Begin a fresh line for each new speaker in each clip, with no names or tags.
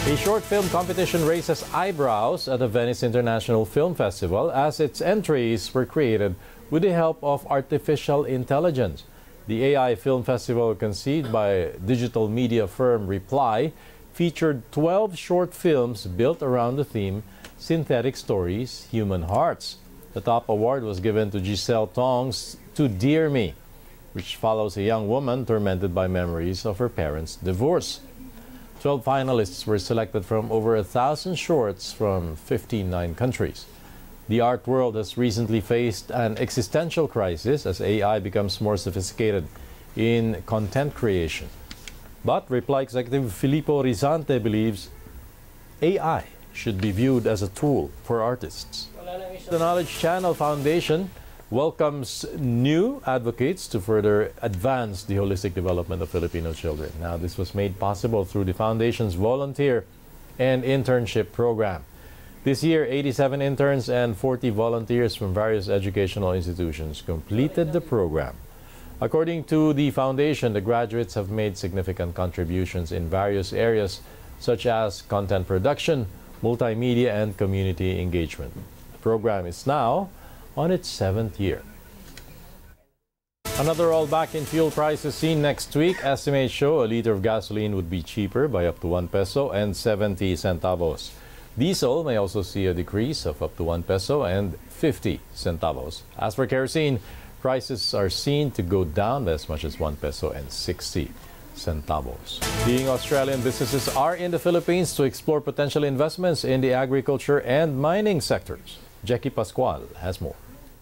A short film competition raises eyebrows at the Venice International Film Festival as its entries were created with the help of artificial intelligence. The AI Film Festival, conceived by digital media firm Reply, featured 12 short films built around the theme Synthetic Stories, Human Hearts. The top award was given to Giselle Tong's To Dear Me, which follows a young woman tormented by memories of her parents' divorce. 12 finalists were selected from over 1,000 shorts from 59 countries. The art world has recently faced an existential crisis as AI becomes more sophisticated in content creation. But Reply executive Filippo Rizante believes AI should be viewed as a tool for artists. The Knowledge Channel Foundation welcomes new advocates to further advance the holistic development of Filipino children. Now, this was made possible through the foundation's volunteer and internship program. This year, 87 interns and 40 volunteers from various educational institutions completed the program. According to the foundation, the graduates have made significant contributions in various areas such as content production, multimedia, and community engagement. The program is now on its 7th year. Another rollback in fuel prices seen next week. Estimates show a liter of gasoline would be cheaper by up to 1 peso and 70 centavos. Diesel may also see a decrease of up to 1 peso and 50 centavos. As for kerosene, prices are seen to go down by as much as 1 peso and 60 centavos. Leading Australian businesses are in the Philippines to explore potential investments in the agriculture and mining sectors. Jackie Pascual has more.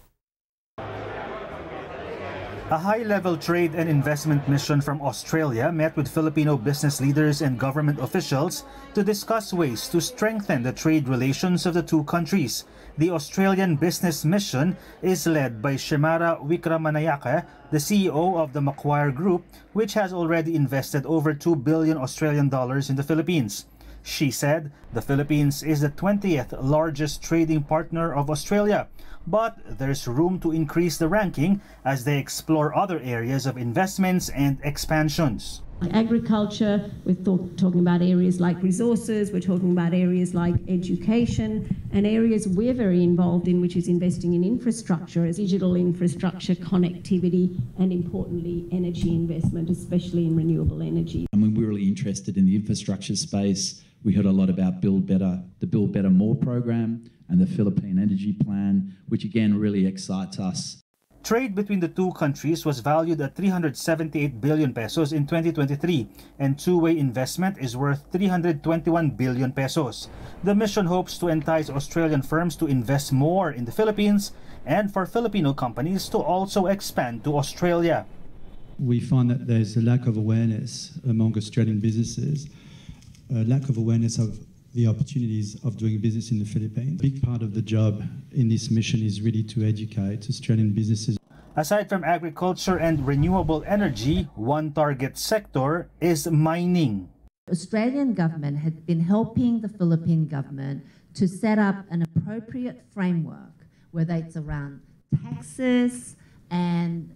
A high-level trade and investment mission from Australia met with Filipino business leaders and government officials to discuss ways to strengthen the trade relations of the two countries. The Australian business mission is led by Shemara Wikramanayake, the CEO of the Macquarie Group, which has already invested over 2 billion Australian dollars in the Philippines. She said the Philippines is the 20th largest trading partner of Australia, but there's room to increase the ranking as they explore other areas of investments and expansions.
Agriculture, we're talking about areas like resources, we're talking about areas like education, and areas we're very involved in, which is investing in infrastructure, as digital infrastructure, connectivity, and importantly, energy investment, especially in renewable energy.
I mean, we're really interested in the infrastructure space. We heard a lot about Build Better, the Build Better More program and the Philippine Energy Plan, which again really excites us.
Trade between the two countries was valued at 378 billion pesos in 2023, and two-way investment is worth 321 billion pesos. The mission hopes to entice Australian firms to invest more in the Philippines and for Filipino companies to also expand to Australia.
We find that there's a lack of awareness among Australian businesses, a lack of awareness of the opportunities of doing business in the Philippines. A big part of the job in this mission is really to educate Australian businesses.
Aside from agriculture and renewable energy, one target sector is mining.
The Australian government had been helping the Philippine government to set up an appropriate framework, whether it's around taxes and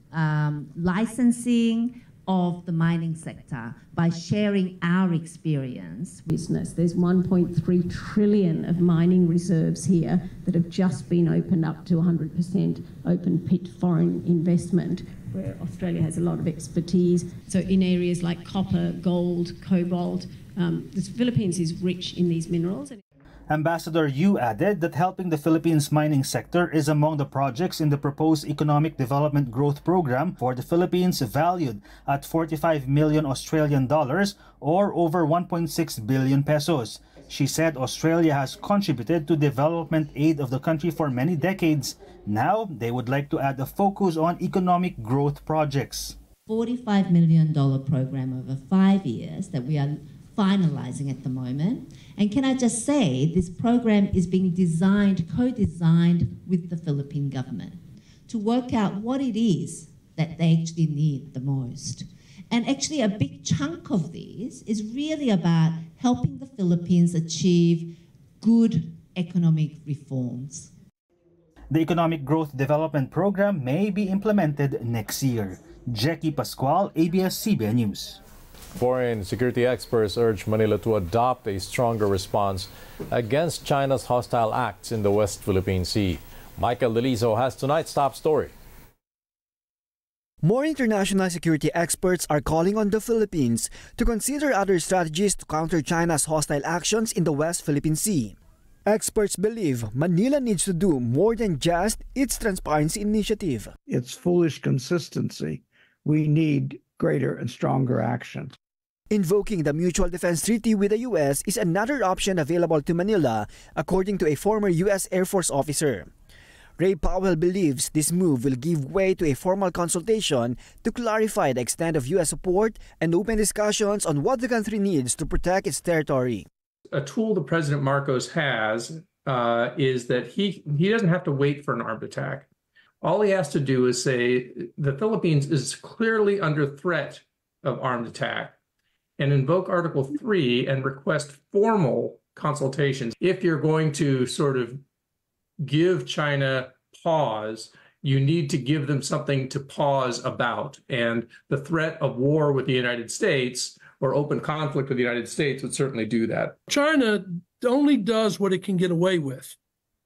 licensing of the mining sector, by sharing our experience.
Business. There's 1.3 trillion of mining reserves here that have just been opened up to 100% open pit foreign investment, where Australia has a lot of expertise. So in areas like copper, gold, cobalt, the Philippines is rich in these minerals.
Ambassador Yu added that helping the Philippines mining sector is among the projects in the proposed Economic Development Growth Program for the Philippines, valued at 45 million Australian dollars or over 1.6 billion pesos. She said Australia has contributed to development aid of the country for many decades. Now they would like to add a focus on economic growth projects.
$45 million program over 5 years that we are finalizing at the moment. And can I just say, this program is being designed, co-designed with the Philippine government to work out what it is that they actually need the most. And actually a big chunk of this is really about helping the Philippines achieve good economic reforms.
The Economic Growth Development Program may be implemented next year. Jackie Pascual, ABS-CBN News.
Foreign security experts urge Manila to adopt a stronger response against China's hostile acts in the West Philippine Sea. Michael Delizo has tonight's top story.
More international security experts are calling on the Philippines to consider other strategies to counter China's hostile actions in the West Philippine Sea. Experts believe Manila needs to do more than just its transparency initiative.
It's foolish consistency. We need greater and stronger action.
Invoking the Mutual Defense Treaty with the U.S. is another option available to Manila, according to a former U.S. Air Force officer. Ray Powell believes this move will give way to a formal consultation to clarify the extent of U.S. support and open discussions on what the country needs to protect its territory.
A tool that President Marcos has is that he doesn't have to wait for an armed attack. All he has to do is say the Philippines is clearly under threat of armed attack and invoke Article 3 and request formal consultations. If you're going to sort of give China pause, you need to give them something to pause about. And the threat of war with the United States or open conflict with the United States would certainly do that.
China only does what it can get away with.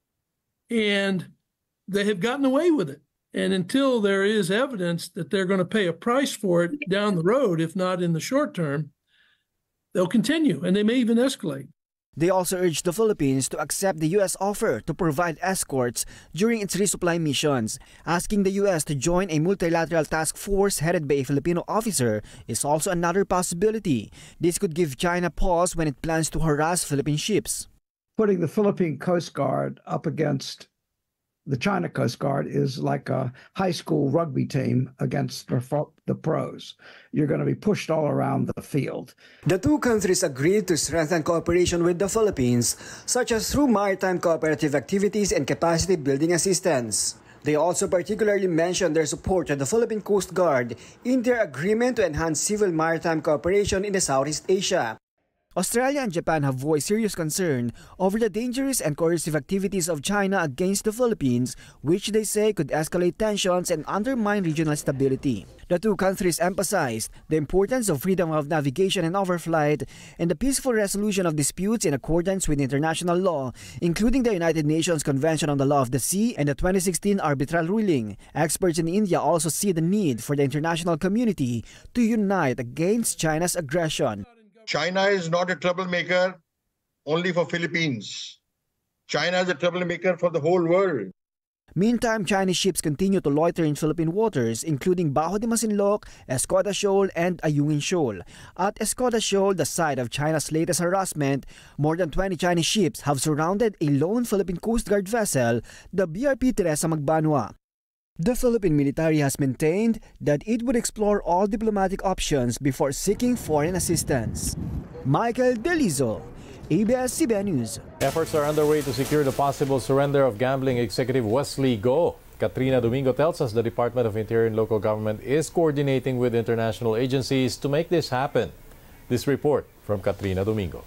And they have gotten away with it. And until there is evidence that they're going to pay a price for it down the road, if not in the short term, they'll continue, and they may even escalate.
They also urged the Philippines to accept the U.S. offer to provide escorts during its resupply missions. Asking the U.S. to join a multilateral task force headed by a Filipino officer is also another possibility. This could give China pause when it plans to harass Philippine ships.
Putting the Philippine Coast Guard up against the China Coast Guard is like a high school rugby team against the pros. You're going to be pushed all around the field.
The two countries agreed to strengthen cooperation with the Philippines, such as through maritime cooperative activities and capacity building assistance. They also particularly mentioned their support to the Philippine Coast Guard in their agreement to enhance civil maritime cooperation in the Southeast Asia. Australia and Japan have voiced serious concern over the dangerous and coercive activities of China against the Philippines, which they say could escalate tensions and undermine regional stability. The two countries emphasized the importance of freedom of navigation and overflight and the peaceful resolution of disputes in accordance with international law, including the United Nations Convention on the Law of the Sea and the 2016 arbitral ruling. Experts in India also see the need for the international community to unite against China's aggression.
China is not a troublemaker only for Philippines. China is a troublemaker for the whole world.
Meantime, Chinese ships continue to loiter in Philippine waters, including Bajo de Masinloc, Escoda Shoal, and Ayungin Shoal. At Escoda Shoal, the site of China's latest harassment, more than 20 Chinese ships have surrounded a lone Philippine Coast Guard vessel, the BRP Teresa Magbanua. The Philippine military has maintained that it would explore all diplomatic options before seeking foreign assistance. Michael Delizo, ABS-CBN News.
Efforts are underway to secure the possible surrender of gambling executive Wesley Go. Katrina Domingo tells us the Department of Interior and Local Government is coordinating with international agencies to make this happen. This report from Katrina Domingo.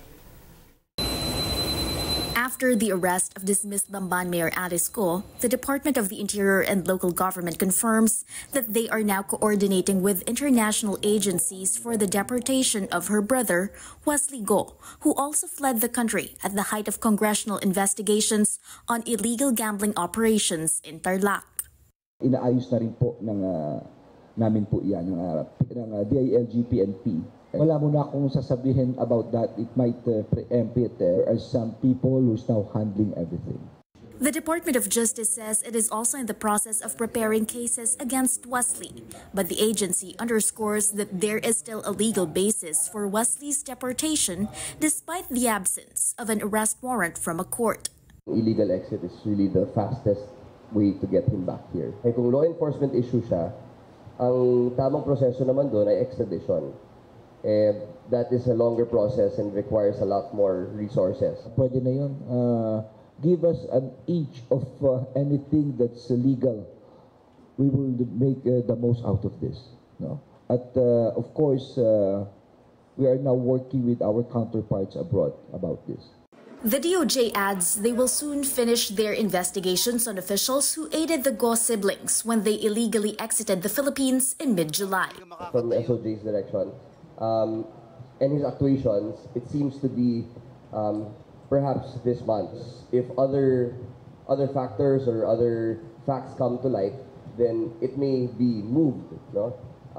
After the arrest of dismissed Bamban Mayor Alice Go, the Department of the Interior and Local Government confirms that they are now coordinating with international agencies for the deportation of her brother, Wesley Go, who also fled the country at the height of congressional investigations on illegal gambling operations in Tarlac.
Inaayos na rin po namin po yan, ng DILG PNP. Wala mo na akong sasabihin about that. It might preempt it. There are some people who's now handling everything.
The Department of Justice says it is also in the process of preparing cases against Wesley, but the agency underscores that there is still a legal basis for Wesley's deportation despite the absence of an arrest warrant from a court.
Illegal exit is really the fastest way to get him back here. Ay kung law enforcement issue siya, ang tamang proseso naman doon ay extradition. That is a longer process and requires a lot more resources. Pwede na yun. Give us an inch of anything that's legal. We will make the most out of this. No? Of course, we are now working with our counterparts abroad about this.
The DOJ adds they will soon finish their investigations on officials who aided the Go siblings when they illegally exited the Philippines in mid-July.
From SOJ's direction, and his actuations, it seems to be perhaps this month. If other factors or other facts come to light, then it may be moved. No?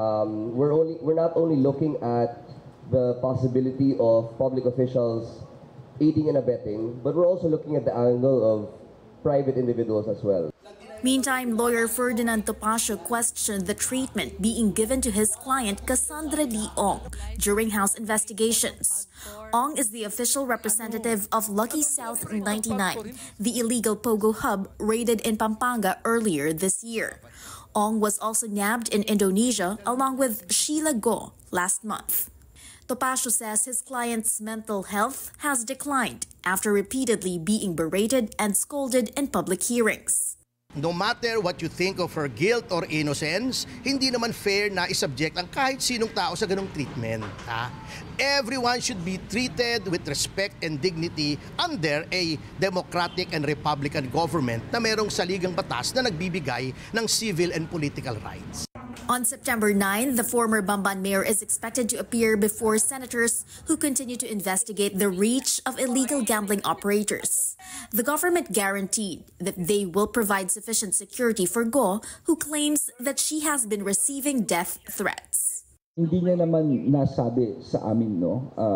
We're not only looking at the possibility of public officials aiding and abetting, but we're also looking at the angle of private individuals as well.
Meantime, lawyer Ferdinand Topacio questioned the treatment being given to his client Cassandra Lee Ong during House investigations. Ong is the official representative of Lucky South 99, the illegal pogo hub raided in Pampanga earlier this year. Ong was also nabbed in Indonesia along with Sheila Go last month. Topacio says his client's mental health has declined after repeatedly being berated and scolded in public hearings.
No matter what you think of her guilt or innocence, hindi naman fair na isubject ang kahit sinong tao sa ganong treatment. Everyone should be treated with respect and dignity under a democratic and republican government na merong saligang batas na nagbibigay ng civil and political rights.
On September 9, the former Bamban mayor is expected to appear before senators who continue to investigate the reach of illegal gambling operators. The government guaranteed that they will provide sufficient security for Go, who claims that she has been receiving death threats.
Hindi niya naman nasabi sa amin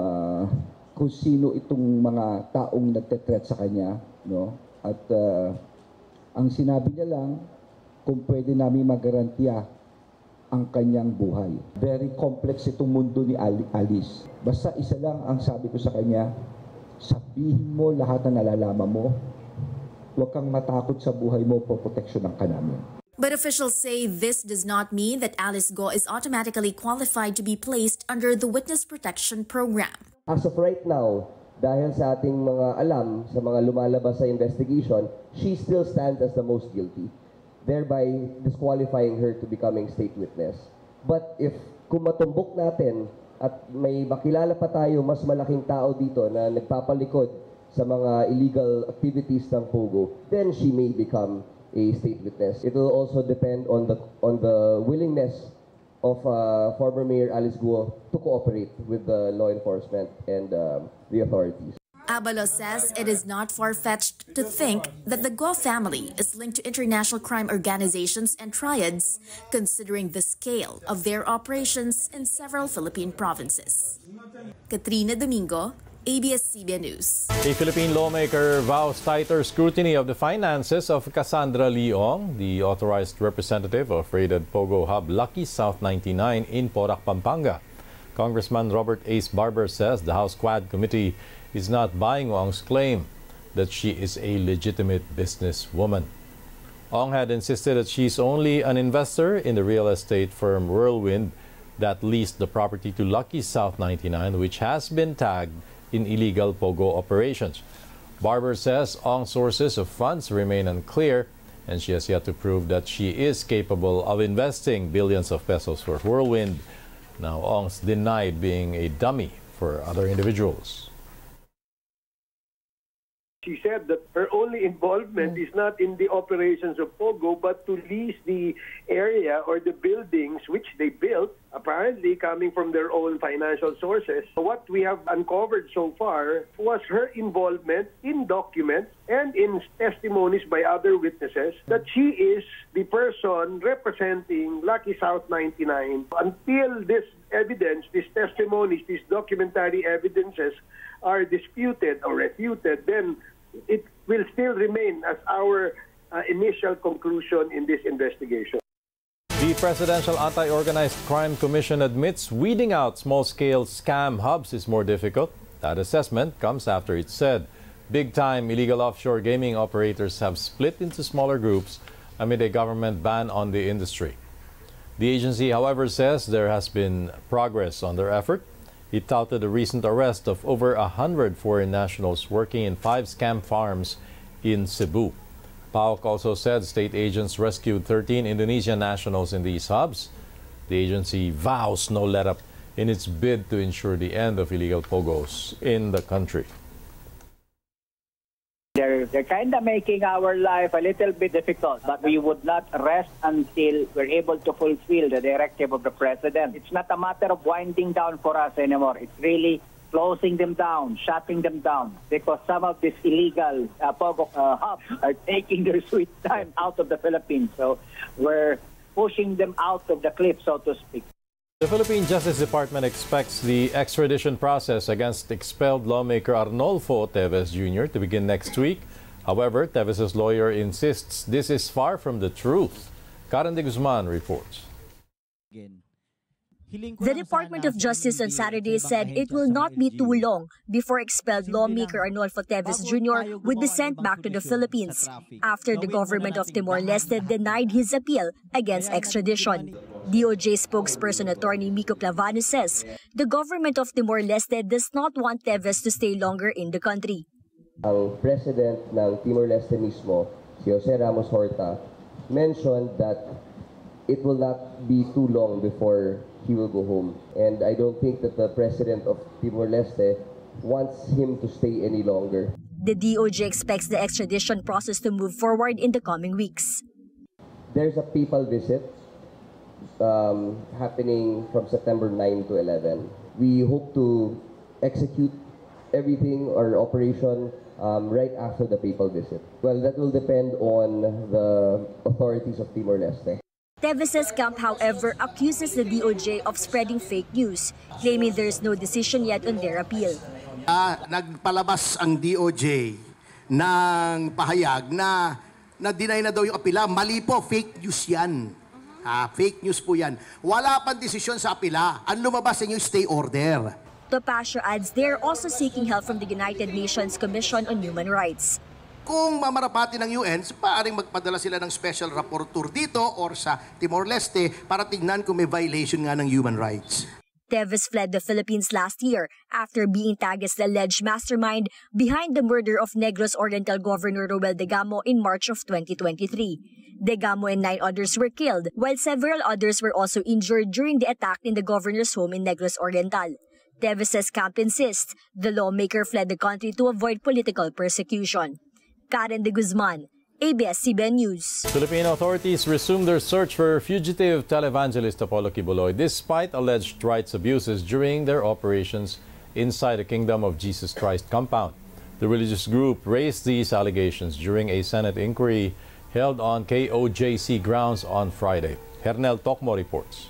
kung sino itong mga taong nagte-threat sa kanya, no? At ang sinabi niya lang kung pwede namin magarantiya ang kanyang buhay. Very complex itong mundo ni Alice. Basta isa lang ang sabi ko sa kanya, sabihin mo lahat na nalalaman mo. Huwag kang matakot sa buhay mo, proteksyonan ka namin.
But officials say this does not mean that Alice Go is automatically qualified to be placed under the Witness Protection Program.
As of right now, dahil sa ating mga alam, sa mga lumalabas sa investigation, she still stands as the most guilty, thereby disqualifying her to becoming state witness. But if kung matumbok natin at may makilala pa tayo mas malaking tao dito na nagpapalikod sa mga illegal activities ng Pogo, then she may become a state witness. It will also depend on the willingness of former Mayor Alice Guo to cooperate with the law enforcement and the authorities.
Abalos says it is not far-fetched to think that the Go family is linked to international crime organizations and triads, considering the scale of their operations in several Philippine provinces. Katrina Domingo, ABS-CBN News.
A Philippine lawmaker vows tighter scrutiny of the finances of Cassandra Lee Ong, the authorized representative of raided Pogo hub Lucky South 99 in Porac, Pampanga. Congressman Robert Ace Barber says the House Quad Committee is not buying Ong's claim that she is a legitimate businesswoman. Ong had insisted that she's only an investor in the real estate firm Whirlwind that leased the property to Lucky South 99, which has been tagged in illegal Pogo operations. Barber says Ong's sources of funds remain unclear, and she has yet to prove that she is capable of investing billions of pesos for Whirlwind. Now, Ong's denied being a dummy for other individuals.
She said that her only involvement is not in the operations of Pogo, but to lease the area or the buildings which they built, apparently coming from their own financial sources. What we have uncovered so far was her involvement in documents and in testimonies by other witnesses that she is the person representing Lucky South 99. Until this evidence, these testimonies, these documentary evidences are disputed or refuted, then it will still remain as our initial conclusion in this investigation.
The Presidential Anti-Organized Crime Commission admits weeding out small-scale scam hubs is more difficult. That assessment comes after it said big-time illegal offshore gaming operators have split into smaller groups amid a government ban on the industry. The agency, however, says there has been progress on their effort. It touted the recent arrest of over 100 foreign nationals working in 5 scam farms in Cebu. PAOK also said state agents rescued 13 Indonesian nationals in these hubs. The agency vows no let-up in its bid to ensure the end of illegal pogos in the country.
They're kind of making our life a little bit difficult, but we would not rest until we're able to fulfill the directive of the President. It's not a matter of winding down for us anymore. It's really closing them down, shutting them down, because some of these illegal POGO hubs are taking their sweet time out of the Philippines. So we're pushing them out of the cliff, so to speak.
The Philippine Justice Department expects the extradition process against expelled lawmaker Arnolfo Teves Jr. to begin next week. However, Teves' lawyer insists this is far from the truth. Karen de Guzman reports.
The Department of Justice on Saturday said it will not be too long before expelled lawmaker Arnolfo Teves Jr. would be sent back to the Philippines after the government of Timor-Leste denied his appeal against extradition. DOJ spokesperson attorney Miko Clavano says the government of Timor-Leste does not want Teves to stay longer in the country.
Ang president ng Timor-Leste mismo, si Jose Ramos Horta, mentioned that it will not be too long before he will go home. And I don't think that the president of Timor-Leste wants him to stay any longer.
The DOJ expects the extradition process to move forward in the coming weeks.
There's a papal visit happening from September 9 to 11. We hope to execute everything or operation right after the papal visit. Well, that will depend on the authorities of Timor-Leste.
Teves' camp, however, accuses the DOJ of spreading fake news, claiming there is no decision yet on their appeal.
Nagpalabas ang DOJ ng pahayag na na-deny na daw yung apila. Mali po, fake news yan. Fake news po yan. Wala pang desisyon sa apila. Ang lumabas sa inyo stay order.
Topacio adds they're also seeking help from the United Nations Commission on Human Rights.
Kung mamarapati ng UN, paring magpadala sila ng special rapporteur dito or sa Timor-Leste para tignan kung may violation nga ng human rights.
Teves fled the Philippines last year after being tagged as the alleged mastermind behind the murder of Negros Oriental Governor Roel Degamo in March of 2023. Degamo and 9 others were killed, while several others were also injured during the attack in the governor's home in Negros Oriental. Teves' camp insists the lawmaker fled the country to avoid political persecution. Karen de Guzman, ABS-CBN News.
Filipino authorities resumed their search for fugitive televangelist Apollo Kibuloy despite alleged rights abuses during their operations inside the Kingdom of Jesus Christ compound. The religious group raised these allegations during a Senate inquiry held on KOJC grounds on Friday. Hernel Tokmo reports.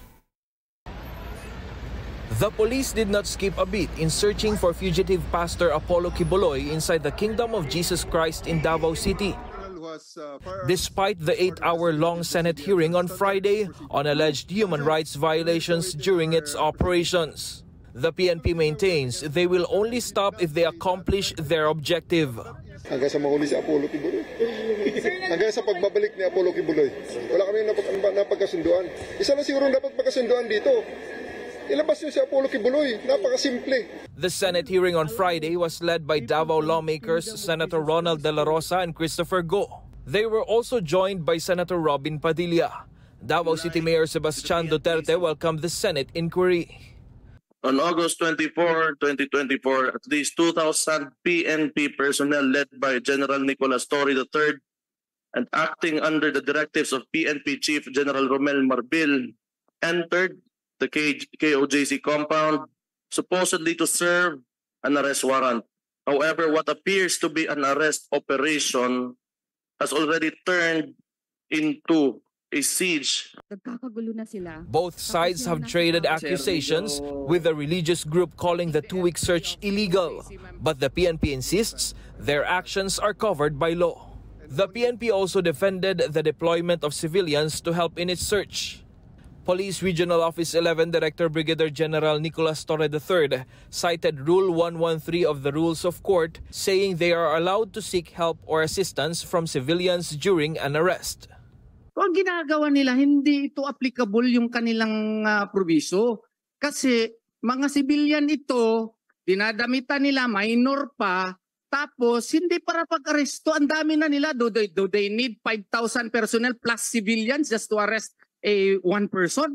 The police did not skip a beat in searching for fugitive pastor Apollo Kibuloy inside the Kingdom of Jesus Christ in Davao City. Despite the 8-hour-long Senate hearing on Friday on alleged human rights violations during its operations, the PNP maintains they will only stop if they accomplish their objective.
Hanggang sa mahuli si Apollo Kibuloy. Hanggang sa pagbabalik ni Apollo Kibuloy. Wala kami napagkasunduan. Isa lang siguro dapat pagkasunduan dito. Ilabas niyo si Apollo Kibuloy. Napakasimple.
The Senate hearing on Friday was led by Davao lawmakers Senator Ronald De La Rosa and Christopher Go. They were also joined by Senator Robin Padilla. Davao City Mayor Sebastian Duterte welcomed the Senate inquiry.
On August 24, 2024, at least 2,000 PNP personnel led by General Nicolas Torre III and acting under the directives of PNP Chief General Romel Marbil entered the KOJC compound, supposedly to serve an arrest warrant. However, what appears to be an arrest operation has already turned into a siege.
Both sides have traded accusations, with the religious group calling the 2-week search illegal. But the PNP insists their actions are covered by law. The PNP also defended the deployment of civilians to help in its search. Police Regional Office 11 Director Brigadier General Nicolas Torre III cited Rule 113 of the Rules of Court, saying they are allowed to seek help or assistance from civilians during an arrest.
Kung ginagawa nila, hindi ito applicable yung kanilang proviso. Kasi mga civilian ito, dinadamitan nila, minor pa, tapos hindi para pag-aresto. Ang dami na nila. Do they need 5,000 personnel plus civilians just to arrest one person?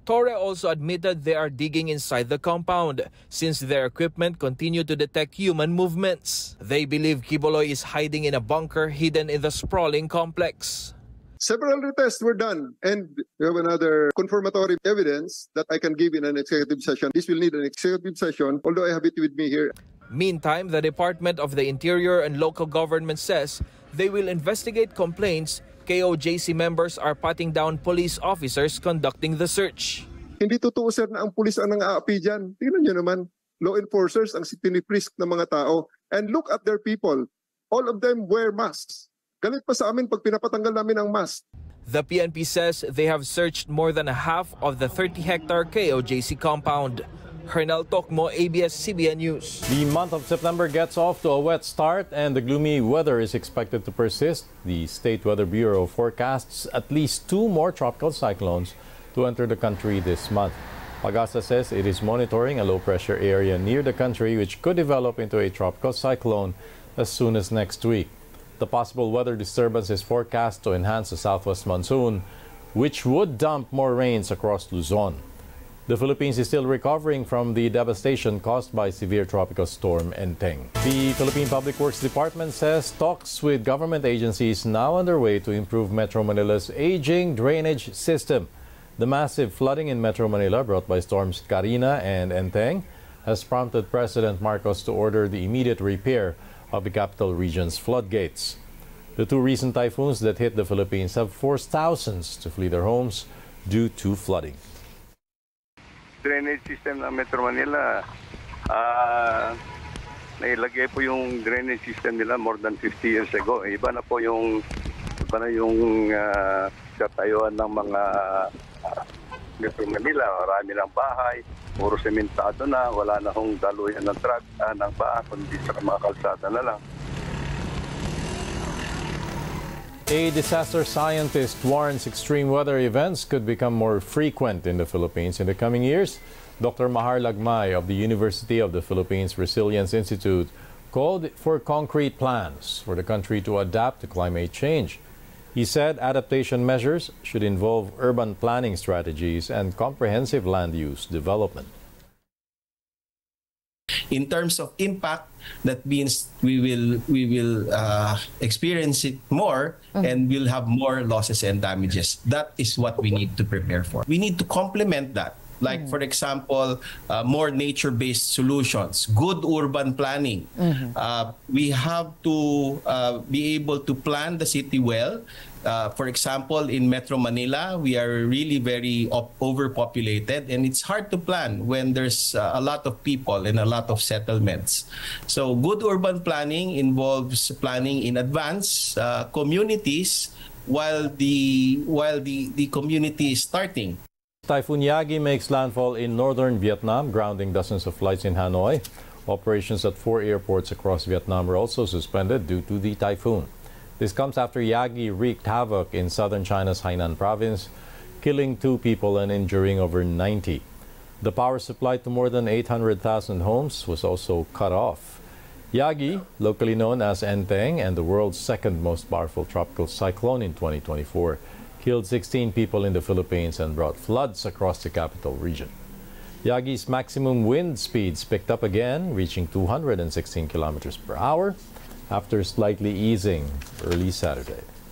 Torre also admitted they are digging inside the compound since their equipment continue to detect human movements. They believe Quiboloy is hiding in a bunker hidden in the sprawling complex.
Several tests were done, and we have another confirmatory evidence that I can give in an executive session. This will need an executive session, although I have it with me here.
Meantime, the Department of the Interior and local government says they will investigate complaints KOJC members are patting down police officers conducting the search.
Hindi totoo, sir, na ang pulis ang nang-aapi dyan. Tingnan nyo naman, law enforcers ang pinifrisk ng mga tao. And look at their people. All of them wear masks. Galit pa sa amin pag pinapatanggal namin ang mask.
The PNP says they have searched more than a half of the 30-hectare KOJC compound. Hernal Tokmo, ABS-CBN News.
The month of September gets off to a wet start and the gloomy weather is expected to persist. The State Weather Bureau forecasts at least 2 more tropical cyclones to enter the country this month. Pagasa says it is monitoring a low-pressure area near the country which could develop into a tropical cyclone as soon as next week. The possible weather disturbance is forecast to enhance the southwest monsoon, which would dump more rains across Luzon. The Philippines is still recovering from the devastation caused by severe tropical storm Enteng. The Philippine Public Works Department says talks with government agencies now underway to improve Metro Manila's aging drainage system. The massive flooding in Metro Manila brought by storms Carina and Enteng has prompted President Marcos to order the immediate repair of the capital region's floodgates. The 2 recent typhoons that hit the Philippines have forced thousands to flee their homes due to flooding.
Drainage system ng Metro Manila, nailagay po yung drainage system nila more than 50 years ago. Iba na yung katayuan ng mga Metro Manila. Marami ng bahay, puro sementado na, wala na hong daluyan ng truck, ng paa, kundi sa mga kalsada na lang.
A disaster scientist warns extreme weather events could become more frequent in the Philippines in the coming years. Dr. Mahar Lagmay of the University of the Philippines Resilience Institute called for concrete plans for the country to adapt to climate change. He said adaptation measures should involve urban planning strategies and comprehensive land use development.
In terms of impact, that means we will experience it more and we'll have more losses and damages. That is what we need to prepare for. We need to complement that. Like, for example, more nature-based solutions, good urban planning. We have to be able to plan the city well. For example, in Metro Manila, we are really very overpopulated, and it's hard to plan when there's a lot of people and a lot of settlements. So good urban planning involves planning in advance communities while the community is starting.
Typhoon Yagi makes landfall in northern Vietnam, grounding dozens of flights in Hanoi. Operations at 4 airports across Vietnam were also suspended due to the typhoon. This comes after Yagi wreaked havoc in southern China's Hainan province, killing 2 people and injuring over 90. The power supply to more than 800,000 homes was also cut off. Yagi, locally known as Enteng and the world's second most powerful tropical cyclone in 2024, killed 16 people in the Philippines and brought floods across the capital region. Yagi's maximum wind speeds picked up again, reaching 216 kilometers per hour after slightly easing early Saturday.